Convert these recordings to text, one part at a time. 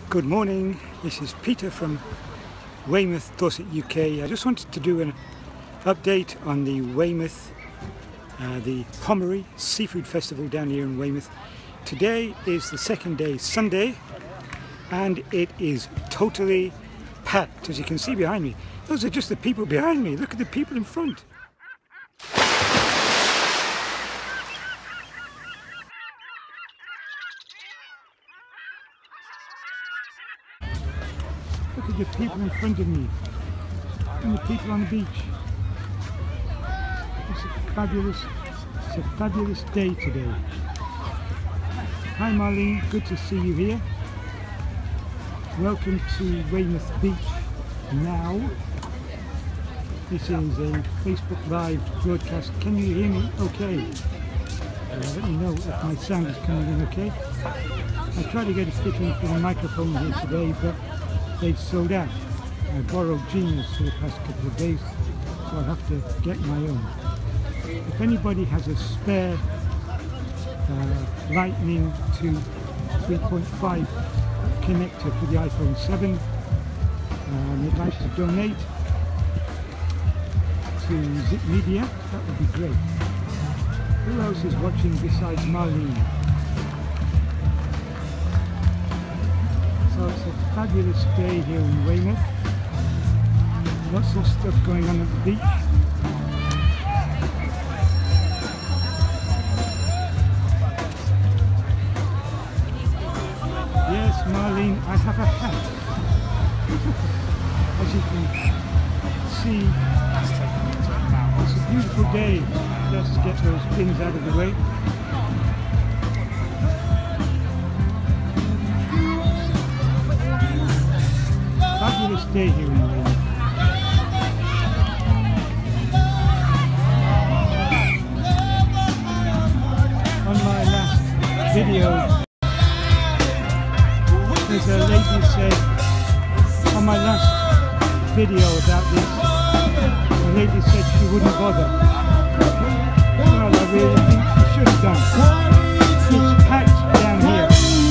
Good morning, this is Peter from Weymouth, Dorset, UK. I just wanted to do an update on the Weymouth, the Pommery Seafood Festival down here in Weymouth. Today is the second day, Sunday, and it is totally packed, as you can see behind me. Those are just the people behind me. Look at the people in front. Look at the people in front of me and the people on the beach. It's a fabulous day today. Hi Marlene, good to see you here. Welcome to Weymouth Beach now. This is a Facebook Live broadcast. Can you hear me okay? Let me know if my sound is coming in okay. I tried to get a fitting for the microphone here today, but they've sold out. I borrowed Gina's for the past couple of days, so I'll have to get my own. If anybody has a spare Lightning to 3.5 connector for the iPhone 7 and they'd like to donate to Zip Media, that would be great. Who else is watching besides Marlene? So it's a fabulous day here in Weymouth. Lots of stuff going on at the beach. Yes, Marlene, I have a hat. As you can see, it's a beautiful day. Let's get those pins out of the way. Fabulous day here in Weymouth. On my last video, there's a lady said, on my last video about this, the lady said she wouldn't bother. Well, I really think she should have done. It's packed down here.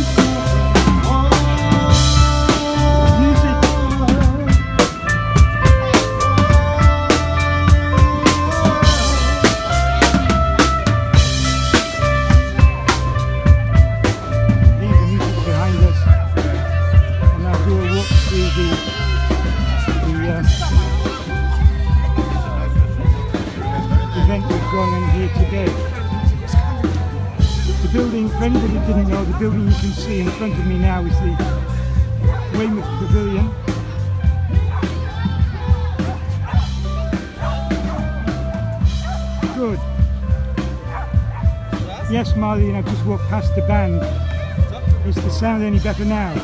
Today. The building, for anybody who didn't know, the building you can see in front of me now is the Weymouth Pavilion. Good. Yes, Marlene, I've just walked past the band. Is the sound any better now?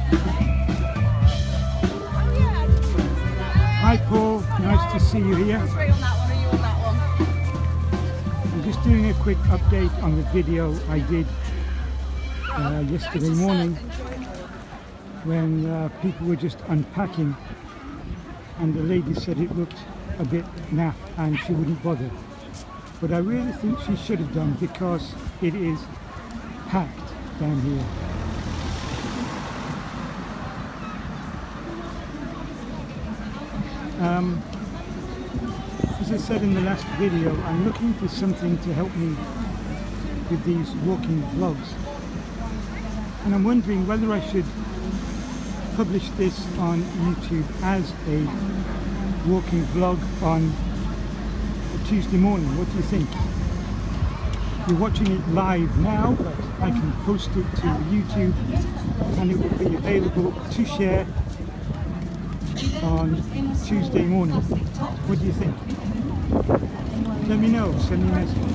Hi Paul, nice to see you here. Just doing a quick update on the video I did yesterday morning when people were just unpacking and the lady said it looked a bit naff and she wouldn't bother. But I really think she should have done because it is packed down here. As I said in the last video, I'm looking for something to help me with these walking vlogs. And I'm wondering whether I should publish this on YouTube as a walking vlog on a Tuesday morning. What do you think? You're watching it live now, but I can post it to YouTube and it will be available to share on Tuesday morning. What do you think? Let me know, send me a message.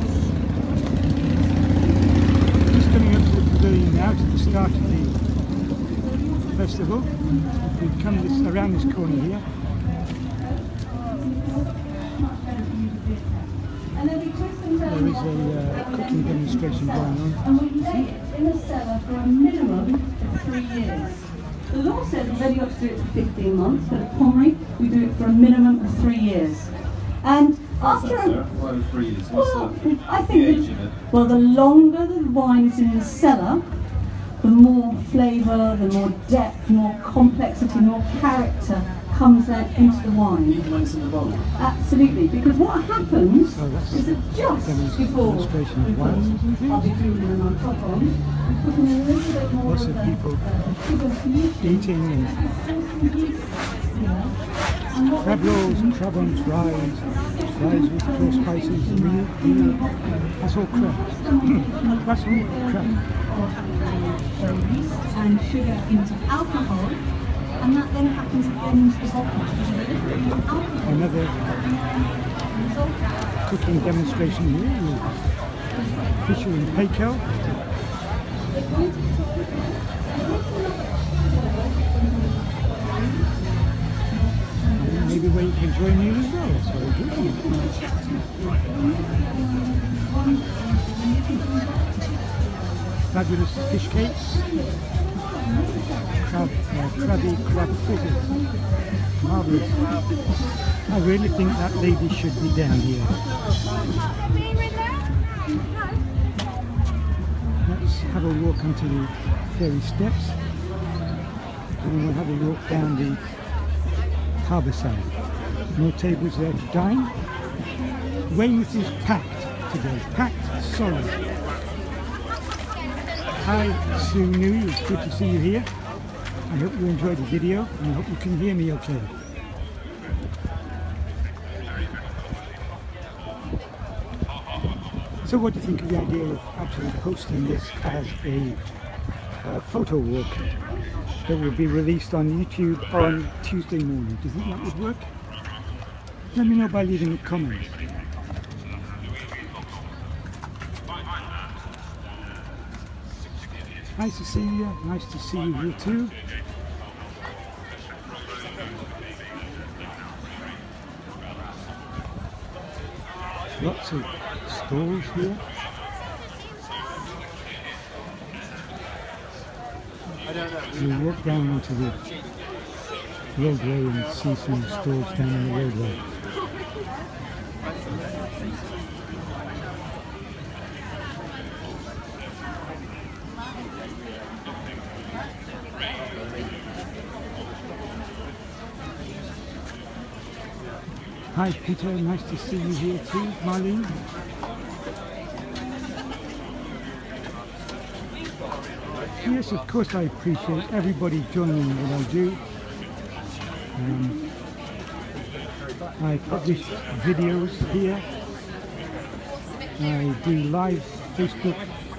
Just coming up to the pavilion now, to the start of the festival. If we come around this corner here. There is a cooking demonstration going on. And we lay it in the cellar for a minimum of 3 years. The law says we've only got to do it for 15 months, but at Pommery we do it for a minimum of 3 years. And after why 3 years? What's I think the longer the wine is in the cellar, the the more flavour, the more depth, more complexity, more character comes then into the wine. Absolutely, because what happens is that just before we put, I'll be doing them on top on, we put in a little bit more Lots of of people sugar eating and crab rolls, crab on fries with raw spices, real, that's all crab. That's all crab. And sugar into alcohol, and that then happens into the bottle. Another cooking demonstration here with Fisher and Paykel. Maybe where you can join me as well, that's very good. Fabulous fish cakes, crabby crab fritters, marvellous. I really think that lady should be down here. Let's have a walk onto the ferry steps, and we'll have a walk down the harbour side. No tables there to dine. Weymouth is packed today, packed solid. Hi Sue Nui, it's good to see you here. I hope you enjoyed the video and I hope you can hear me okay. So what do you think of the idea of actually posting this as a photo walk that will be released on YouTube on Tuesday morning? Do you think that would work? Let me know by leaving a comment. Nice to see you, nice to see you here too. Lots of stalls here. We'll walk down onto the roadway and see some stalls down on the roadway. Hi Peter, nice to see you here too, Marlene. Yes, of course I appreciate everybody joining what I do. I publish videos here. I do live Facebook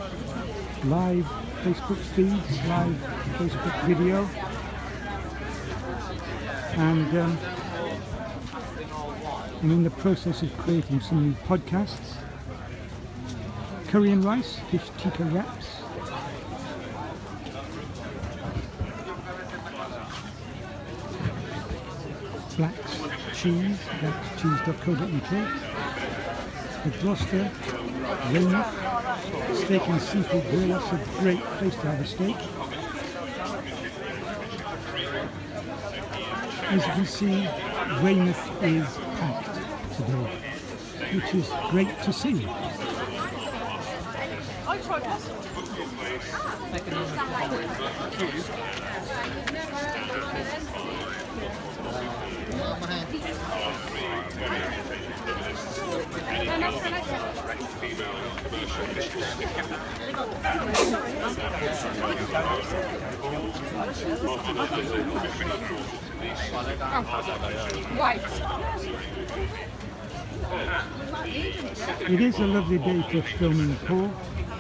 feeds, live Facebook video. And I'm in the process of creating some new podcasts. Curry and rice, fish tikka wraps. Black's cheese, blackscheese.co.uk. The Gloucester, Weymouth, steak and seafood grill. That's a great place to have a steak. As you can see, Weymouth is packed today, which is great to see. It is a lovely day for filming, Paul.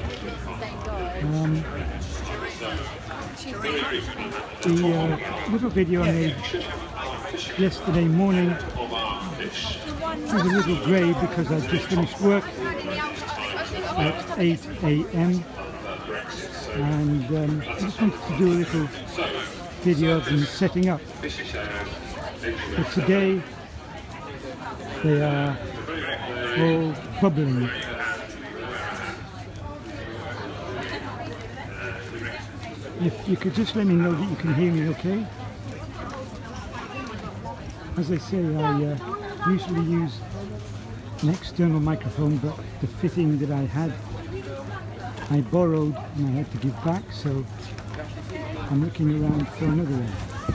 The little video I made yesterday morning was a little grey because I just finished work at 8 AM and I just wanted to do a little video of them setting up. But today they are all bubbling. If you could just let me know that you can hear me okay. As I say, I usually use an external microphone, but the fitting that I had, I borrowed and I had to give back, so I'm looking around for another one.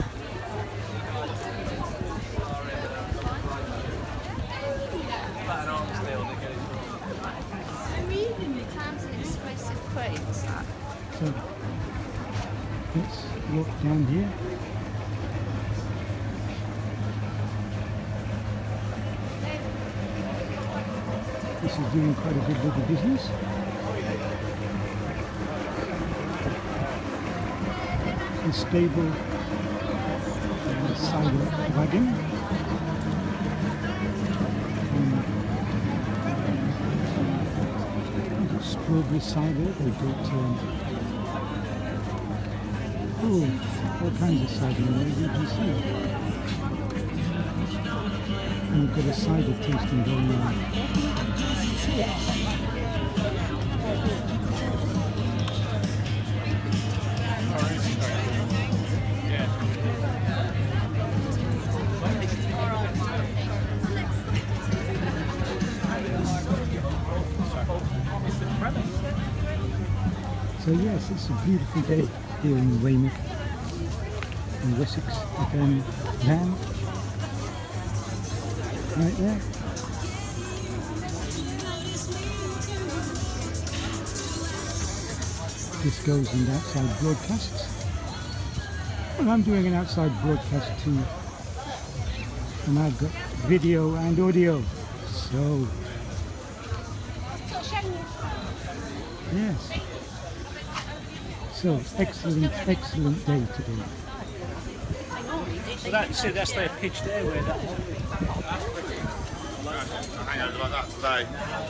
I'm reading the Times and Expressive quotes. So let's walk down here. This is doing quite a good bit of business. The stable cider wagon. Strawberry cider. They've got all kinds of cider in there, you can see. And we've got a cider tasting going on. So yes, it's a beautiful day here in Weymouth, in Wessex FM land, right there. This goes in outside broadcasts. Well, I'm doing an outside broadcast too, and I've got video and audio, so yes. So, excellent day today. So that's their pitch there, where that is. Hang on like that today.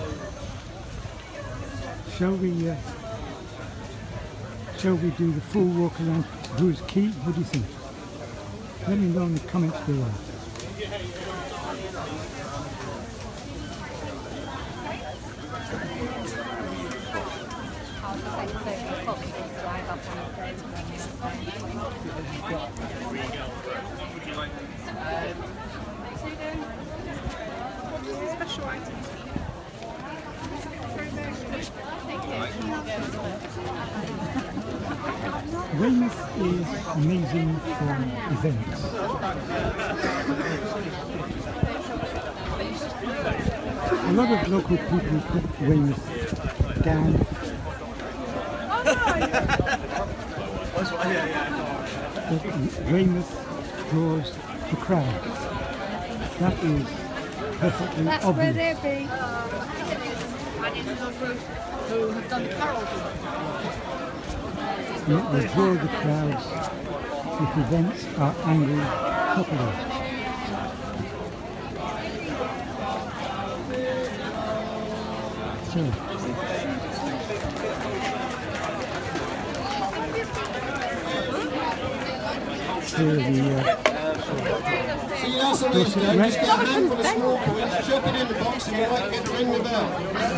Shall we do the full walk around Brewers Quay? What do you think? Let me know in the comments below. Weymouth is amazing for events. A lot of local people put Weymouth down. But Weymouth draws the crowd. That is perfectly That's obvious. where they'll be. Who have done carols. It will draw the crowds if events are angled properly. So, here are the So you know something, just get a handful of small coins, chuck it in the box and you might get the ring the bell.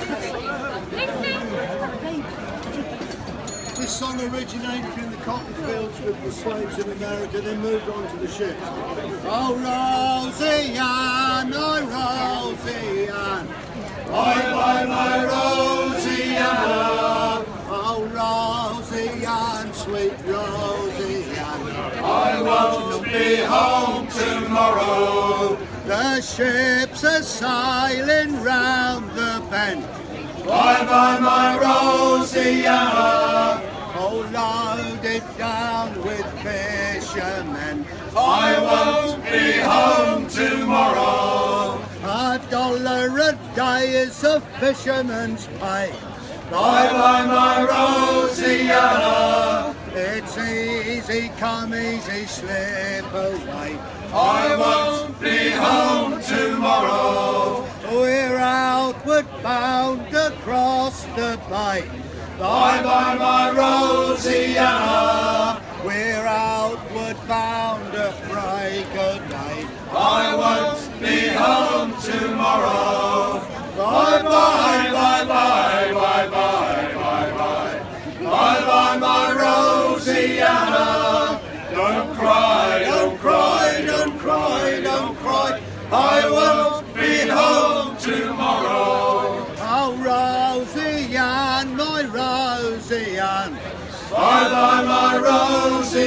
This song originated in the cotton fields with the slaves in America, then moved on to the ships. Oh Rosie-Ann, oh Rosie-Ann, bye my Rosie-Ann. Oh Rosie-Ann, sweet Rosie-Ann, I won't be home tomorrow. The ships are sailing round the bend. Bye my Rosie-Ann, oh loaded down with fishermen. I won't be home tomorrow. $1 a day is a fisherman's pay. Bye my Rosie-Ann, it's easy come easy slip away. I won't be home tomorrow. We're outward bound across the bay. Bye my Rosie-Ann, we're outward bound at break of day. I won't be home tomorrow. Bye bye bye bye bye bye bye bye. Bye my Rosie-Ann, don't cry, don't cry, don't cry, don't cry. I won't be home tomorrow. Oh Rosie-Ann, my Rosie-Ann, bye my Rosie-Ann.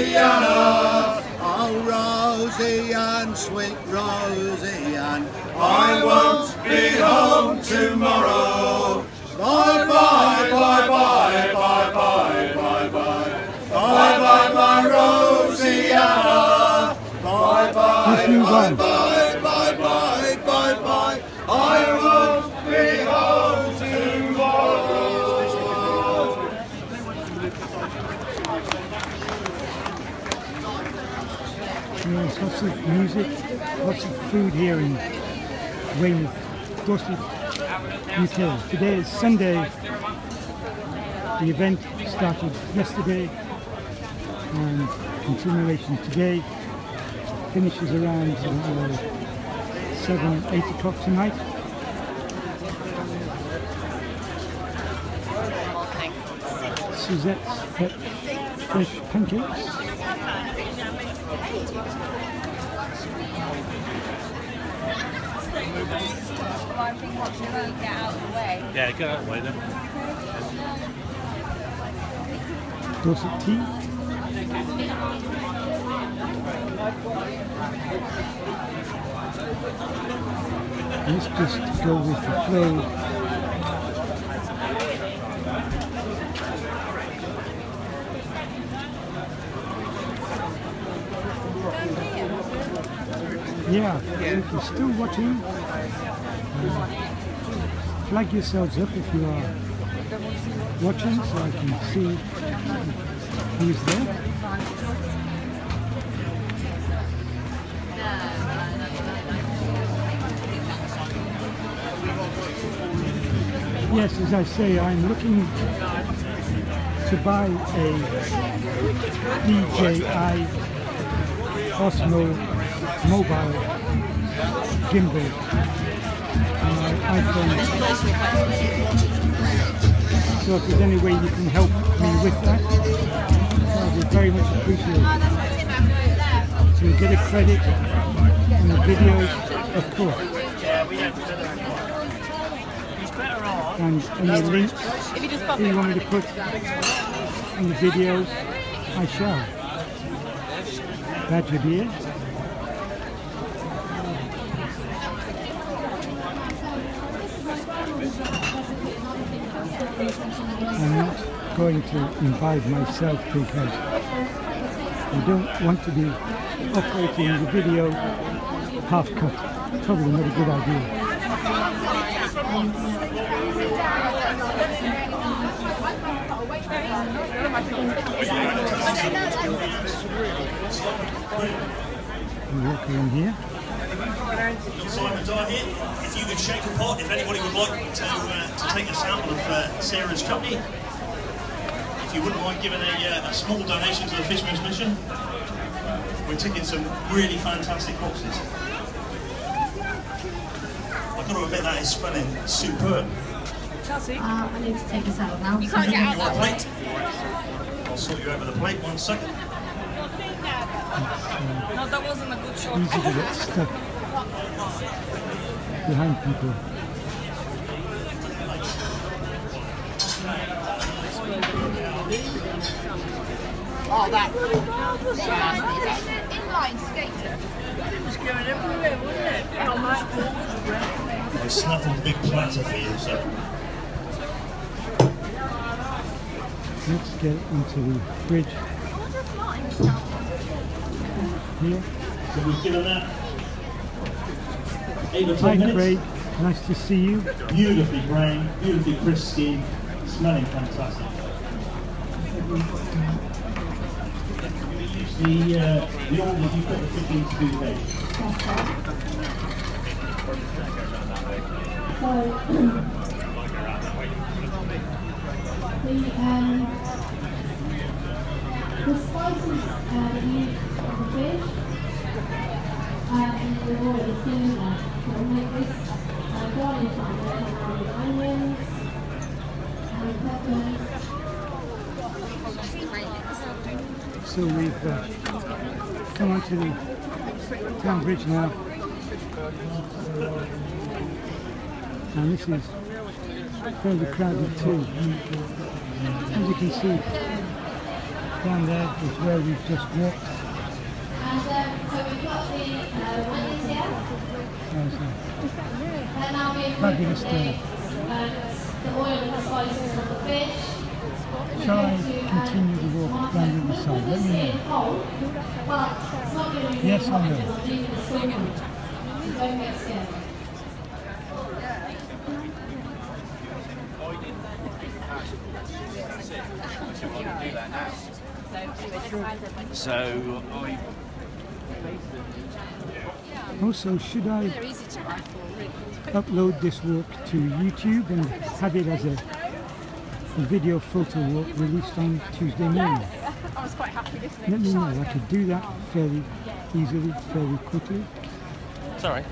Rosie Ann, sweet Rosie Ann, I won't be home tomorrow. Bye bye, bye bye, bye bye, bye bye. Bye bye, my Rosie Ann. Bye bye, bye bye, bye bye, bye bye. I won't be home tomorrow. There's lots of music, lots of food here in Weymouth, Dorset, UK. Today is Sunday. The event started yesterday and continuation today. Finishes around 7, 8 o'clock tonight. Suzette's fresh pancakes. Yeah, get out of the way then. Dorset tea. Let's just go with the flow. Yeah, if you're still watching, flag yourselves up if you are watching so I can see who's there. Yes, as I say, I'm looking to buy a DJI Osmo mobile gimbal on my iPhone. So if there's any way you can help me with that, that would be very much appreciated. So you get a credit on the videos, of course. And any links that you want me to put in the videos, I shall. Badger beer. I'm not going to imbibe myself because I don't want to be operating the video half cut. Probably not a good idea. We walk around here. Simon Dye here. If you could shake a pot, if anybody would like to take a sample of Sarah's chutney, if you wouldn't mind giving a small donation to the Fishman's Mission, we're ticking some really fantastic boxes. I've got to admit that is smelling superb. Chelsea? I need to take us out now. You can't get out You want a that way. plate? I'll sort you over the plate, 1 second. No, that wasn't a good shot. Easy to get stuck behind people. Oh, that. Inline skater. I snaffled a big platter for you, so. Let's get into the fridge here. So we've given that 8 or 10 Hi minutes. Craig, nice to see you. Beautifully brown, beautifully crisp skin, smelling fantastic. The order you've got the 15 to do there. So, the spices used for the fish, and we've already seen that. So we'll make this garnish on with onions and peppers. So we've come onto the town bridge now. And this is fairly crowded too. As you can see, down there is where we've just walked And so we've got the onions here. They're now being cooked with the oil and the spices of the fish. Shall I continue the walk round the other side? Let me know. But it's not going to be Yes, I know. Don't get scared. So Also, should I upload this walk to YouTube and have it as a video photo walk released on Tuesday morning? I was quite happy listening. Let me know. I could do that fairly easily, fairly quickly. sorry.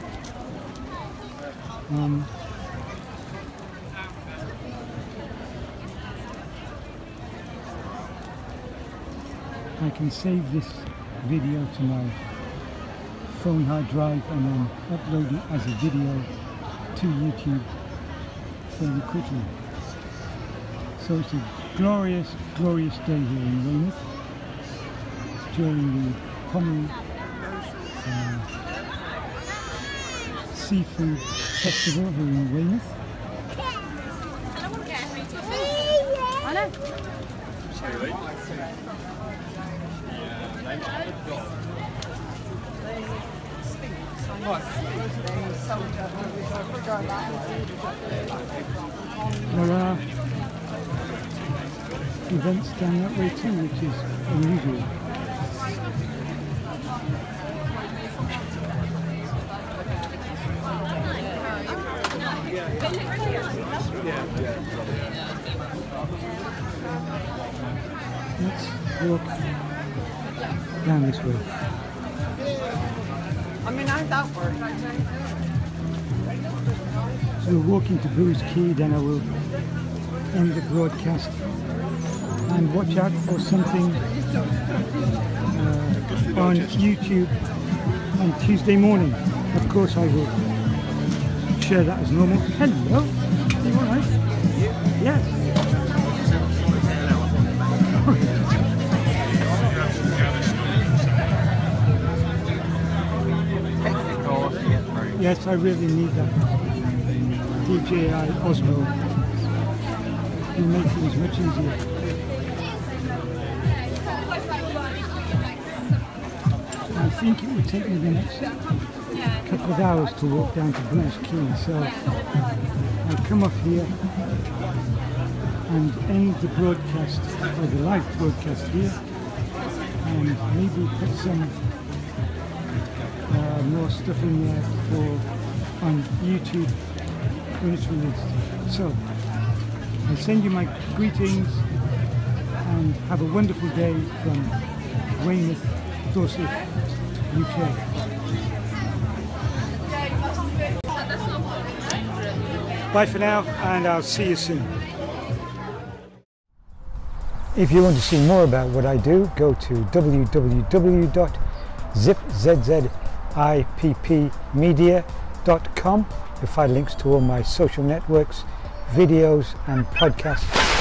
I can save this video to my phone hard drive and then upload it as a video to YouTube fairly quickly. So it's a glorious, glorious day here in Weymouth during the Pommery Seafood Festival here in Weymouth. I know. There are events down that way too, which is unusual. Let's walk down this way. I mean, how'd that work? So we're walking to Brews Quay, then I will end the broadcast and watch out for something on YouTube on Tuesday morning. Of course I will share that as normal. Hello, are you alright? Yes. Yes, I really need that. DJI Osmo will make things much easier. I think it would take me the next couple of hours to walk down to Brews Quay, so I'll come off here and end the broadcast, or the live broadcast here, and maybe put some more stuff in there on YouTube when it's released. So I send you my greetings and have a wonderful day from Weymouth, Dorset, UK. Bye for now, and I'll see you soon. If you want to see more about what I do, go to www.zipmedia.com. You'll find links to all my social networks, videos and podcasts